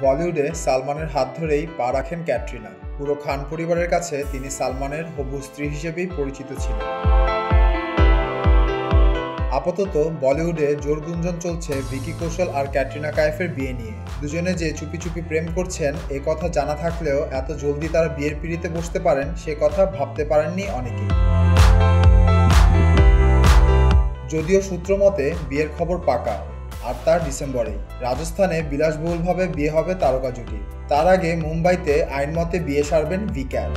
বলিউডে সালমানের হাত ধরেই পা রাখেন ক্যাটরিনা। পুরো খান পরিবারের কাছে তিনি সালমানের হবু স্ত্রী হিসেবেই পরিচিত ছিলেন। আপাতত বলিউডে জোর গুঞ্জন চলছে ভিকি কৌশল আর ক্যাটরিনা কাইফের বিয়ে নিয়ে। দুজনে যে চুপি চুপি প্রেম করছেন এ কথা জানা থাকলেও এত জলদি তারা বিয়ের পিঁড়িতে বসতে পারেন সে কথা ভাবতে পারেননি অনেকেই। যদিও সূত্র মতে বিয়ের খবর পাকা, আর তা ডিসেম্বরে। রাজস্থানে বিলাসবহুলভাবে বিয়ে হবে তারকা জুটি। তার আগে মুম্বাইতে আইনমতে বিয়ে সারবেন ভিক্যাট।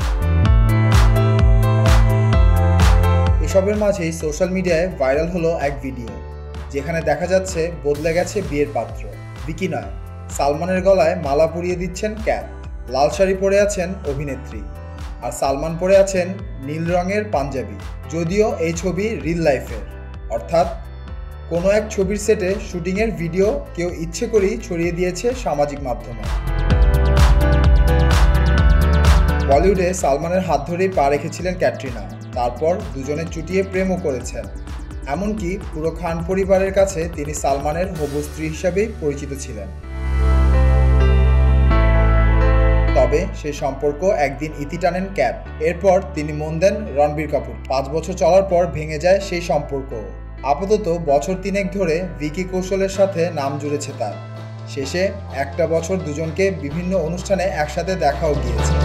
এসবের মাঝেই সোশ্যাল মিডিয়ায় ভাইরাল হলো এক ভিডিও, যেখানে দেখা যাচ্ছে বদলে গেছে বিয়ের পাত্র। ভিকি নয়, সালমানের গলায় মালা পরিয়ে দিচ্ছেন ক্যাট। লাল শাড়ি পরে আছেন অভিনেত্রী, আর সালমান পরে আছেন নীল রঙের পাঞ্জাবি। যদিও এই ছবি রিল লাইফের, অর্থাৎ কোনো এক ছবির সেটে শুটিংয়ের ভিডিও কেউ ইচ্ছে করেই ছড়িয়ে দিয়েছে সামাজিক মাধ্যমে। বলিউডে সালমানের হাত ধরেই পা রেখেছিলেন ক্যাটরিনা, তারপর দুজনে চুটিয়ে প্রেমও করেছেন। এমনকি পুরো খান পরিবারের কাছে তিনি সালমানের হবু স্ত্রী হিসাবেই পরিচিত ছিলেন। তবে সেই সম্পর্ক একদিন ইতি টানেন ক্যাট। এরপর তিনি মন দেন রণবীর কাপুর। 5 বছর চলার পর ভেঙে যায় সেই সম্পর্ক। আপাতত বছর 3 ধরে ভিকি কৌশলের সাথে নাম জুড়েছে তার। শেষে একটা বছর দুজনকে বিভিন্ন অনুষ্ঠানে একসাথে দেখাও গিয়েছে।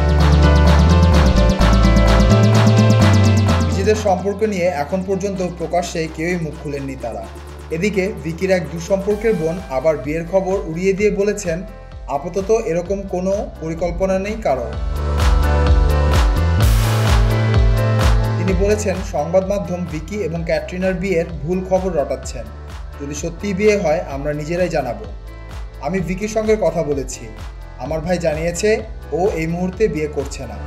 নিজেদের সম্পর্ক নিয়ে এখন পর্যন্ত প্রকাশ্যে কেউই মুখ খুলেননি তারা। এদিকে ভিকির এক দুঃসম্পর্কের বোন আবার বিয়ের খবর উড়িয়ে দিয়ে বলেছেন, আপাতত এরকম কোনো পরিকল্পনা নেই কারো। তিনি বলেছেন, সংবাদ মাধ্যম ভিকি এবং ক্যাটরিনার বিয়ের ভুল খবর রটাচ্ছেন। যদি সত্যিই বিয়ে হয় আমরা নিজেরাই জানাবো। আমি ভিকির সঙ্গে কথা বলেছি, আমার ভাই জানিয়েছে ও এই মুহূর্তে বিয়ে করছে না।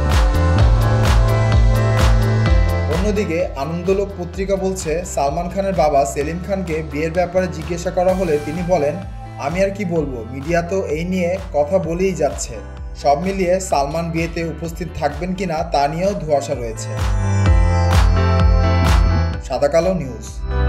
অন্যদিকে আনন্দলোক পত্রিকা বলছে, সালমান খানের বাবা সেলিম খানকে বিয়ের ব্যাপারে জিজ্ঞাসা করা হলে তিনি বলেন, আমি আর কি বলবো, মিডিয়া তো এই নিয়ে কথা বলেই যাচ্ছে। সব মিলিয়ে সালমান বিয়েতে উপস্থিত থাকবেন কিনা তা নিয়েও ধোঁয়াশা রয়েছে। সাদা কালো নিউজ।